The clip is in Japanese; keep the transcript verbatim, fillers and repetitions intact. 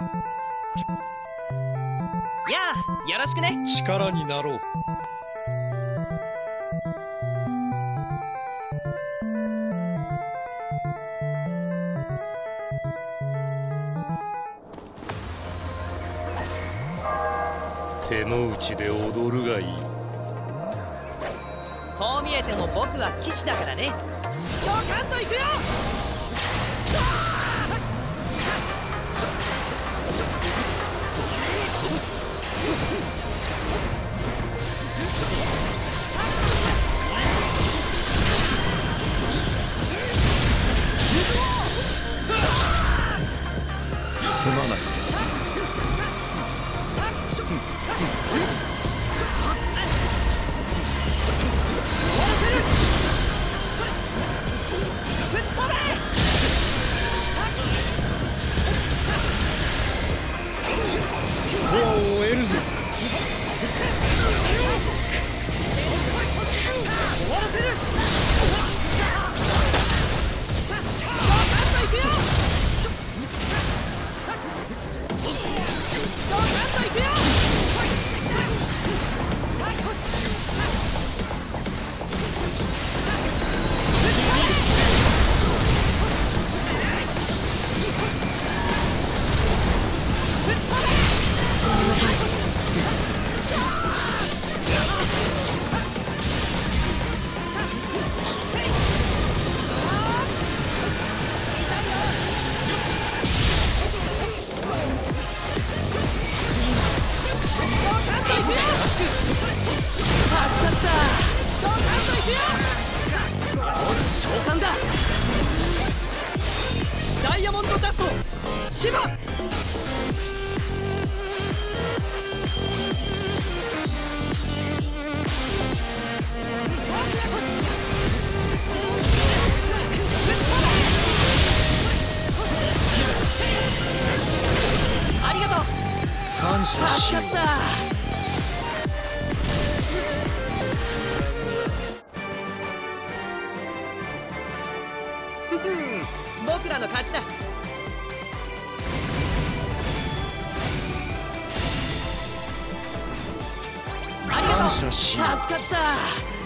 やあ、よろしくね。 力になろう。手の内で踊るがいい。 こう見えても僕は騎士だからね。ドカンといくよ。 すまない。コアを得るぞ。 終わらせる。よし、召喚だ。ダイヤモンドダストシバ。ありがとう。 感謝しよう。 助かった。僕らの勝ちだ。ありがとう。 感謝しよう。 助かった。